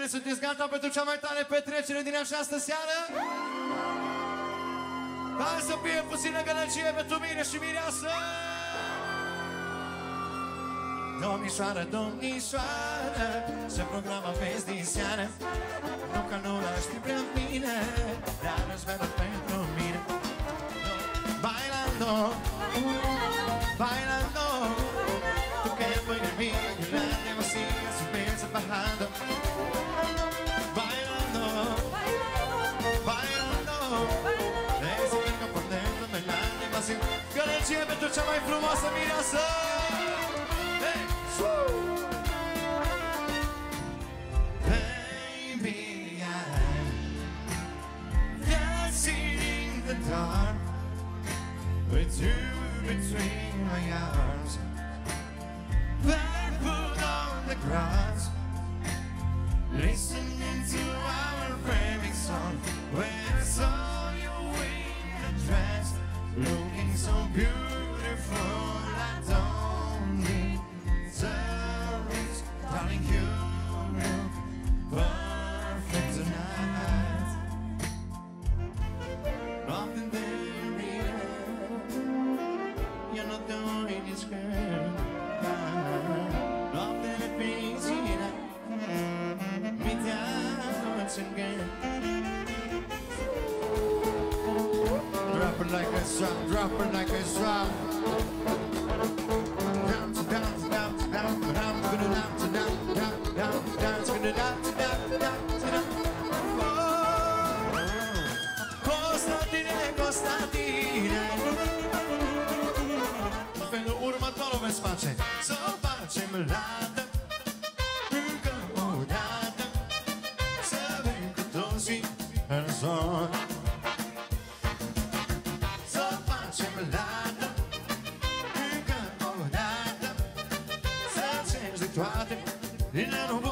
Prietenii, sunteți gata pentru cea mai tare petrecere din această seară? Hai să fie puțină gălăgie pentru mine și mireasă! Domnișoară, domnișoară, se programă fest din seară. Nu că nu l știi prea bine, dar răzvelă pentru mine. Bailando, bailando, tu que pâine mie, la negocia, su piensa bajando. Bailando, bailando, desde que por dentro me la negocia. Gălăgie pentru cea mai frumoasă mireasă! Baby, I'm dancing in the dark with you between my arms, barefoot on the grass, listening to our favorite song. When I saw you in the dress, looking so beautiful, I don't need service, darling, you look perfect tonight. Nothing there, you're not doing this girl. Nothing that brings you down, me down once again. Drop it like a drum, drop it like a drum. Down to down to down to down to down to down to down down down down to down to down down to down. Constantine, Constantine. În felul următor o veți face. Să o facem lată, încă o dată, să avem cu toții în zonă. Să o facem lată, încă o dată, să țingi de toate din anul bun.